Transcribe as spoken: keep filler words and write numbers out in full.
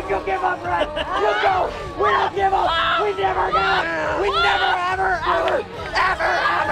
You give up, Red. You go. We don't give up. We never give up. We never, ever, ever, ever, ever.